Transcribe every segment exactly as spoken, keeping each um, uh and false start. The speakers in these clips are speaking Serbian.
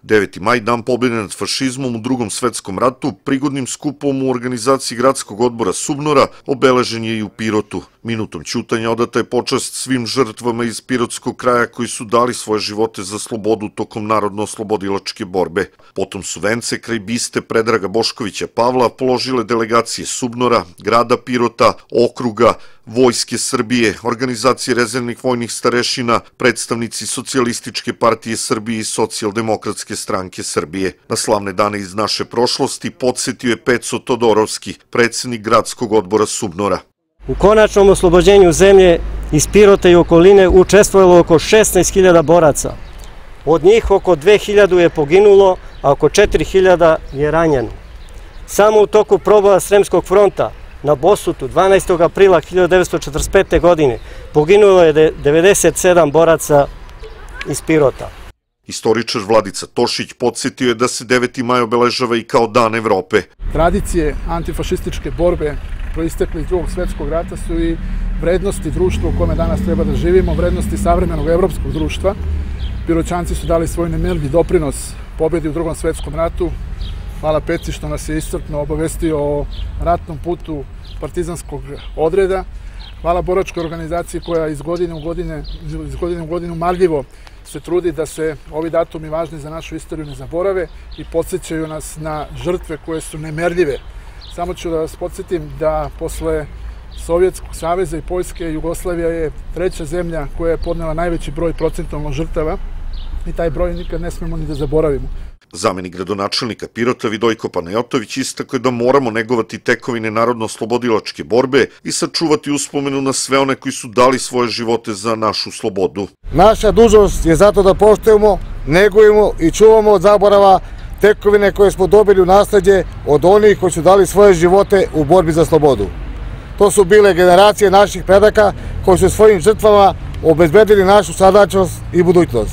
deveti maj, dan pobjede nad fašizmom u Drugom svetskom ratu, prigodnim skupom u organizaciji Gradskog odbora Subnora obeležen je i u Pirotu. Minutom ćutanja odata je počast svim žrtvama iz pirotskog kraja koji su dali svoje živote za slobodu tokom narodno-oslobodilačke borbe. Potom su vence kraj biste Predraga Boškovića Pavla položile delegacije Subnora, grada Pirota, okruga, Vojske Srbije, organizacije rezervnih vojnih starešina, predstavnici Socijalističke partije Srbije i Socijaldemokratske stranke Srbije. Na slavne dane iz naše prošlosti podsjetio je Peco Todorovski, predsjednik Gradskog odbora Subnora. U konačnom oslobođenju zemlje iz Pirota i okoline učestvovalo oko šesnaest hiljada boraca. Od njih oko dve hiljade je poginulo, a oko četiri hiljade je ranjeno. Samo u toku proboja Sremskog fronta na Bosutu dvanaestog aprila hiljade devetsto četrdeset pete. godine poginulo je devedeset sedam boraca iz Pirota. Istoričar Vladica Tošić podsjetio je da se deveti maj obeležava i kao Dan Evrope. Tradicije antifašističke borbe proistekle iz Drugog svjetskog rata su i vrednosti društva u kome danas treba da živimo, vrednosti savremenog evropskog društva. Piroćanci su dali svoj nemerljiv doprinos pobjedi u Drugom svjetskom ratu. Hvala Peci što nas je iscrpno obavestio o ratnom putu partizanskog odreda. Hvala boračkoj organizaciji koja iz godine u godine, iz godine u godinu marljivo se trudi da se ovi datumi važni za našu istoriju ne zaborave i podsjećaju nas na žrtve koje su nemerljive. Samo ću da vas podsjetim da posle Sovjetskog saveza i Poljske, Jugoslavija je treća zemlja koja je podnela najveći broj procentualno žrtava i taj broj nikad ne smemo ni da zaboravimo. Zamenik gradonačelnika Pirota Vidojko Panajotović istakao je da moramo negovati tekovine narodno-oslobodilačke borbe i sačuvati uspomenu na sve one koji su dali svoje živote za našu slobodu. Naša dužnost je zato da poštujemo, negujemo i čuvamo od zaborava tekovine koje smo dobili u nasleđe od onih koji su dali svoje živote u borbi za slobodu. To su bile generacije naših predaka koji su svojim žrtvama obezbedili našu sadačnost i budućnost.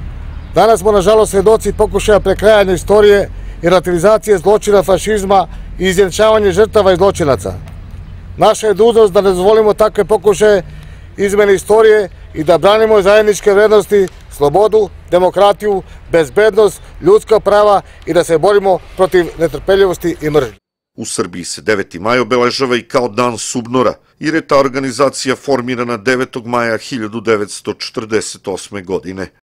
Danas smo, nažalost, svedoci pokušaja prekrajanja istorije i relativizacije zločina fašizma i izjednačavanja žrtava i zločinaca. Naša je dužnost da ne dozvolimo takve pokušaje izmene istorije i da branimo zajedničke vrednosti, slobodu, demokratiju, bezbednost, ljudska prava i da se borimo protiv netrpeljivosti i mržnje. U Srbiji se deveti maj obeležava i kao Dan Subnora, jer je ta organizacija formirana devetog maja hiljade devetsto četrdeset osme. godine.